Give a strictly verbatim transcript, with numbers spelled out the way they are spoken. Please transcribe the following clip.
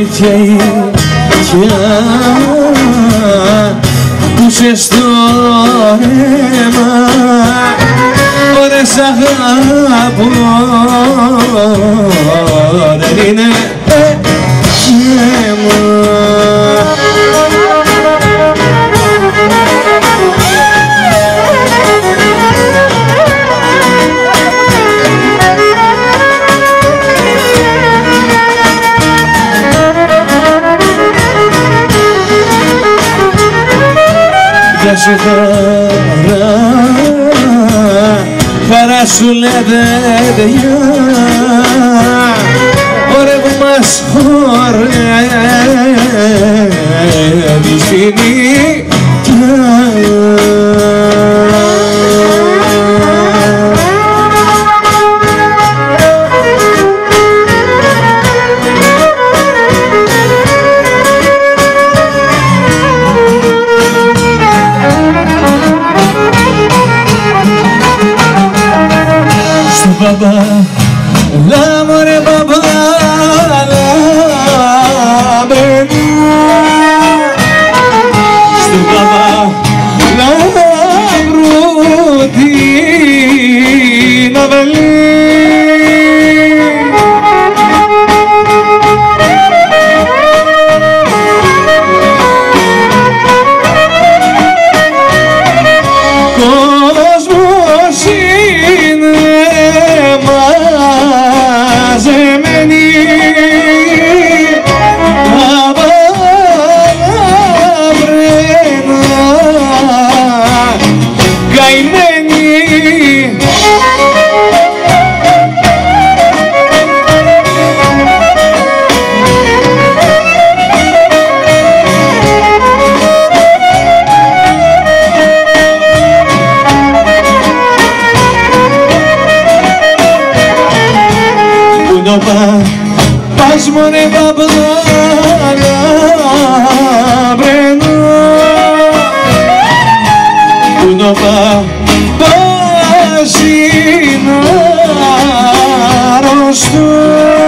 καίει πούσε στο αίμα, ωραία σ' αγαπώ, δεν είναι αίμα. Γεια σου χαρά, χαρά σου λέτε παιδιά, ωραία που μας χορεύει στη νύχτα. Μπαμπά, λα μωρέ μπαμπά, λα μπρενού. Στον μπαμπά, λα βρούτη να βαλεί. Κόσμος είναι μαζεμένη, αβρένα, καημένη. Πας μωρέ μπαμπαδάρα μπρενό, που να πας να αρρωστώ.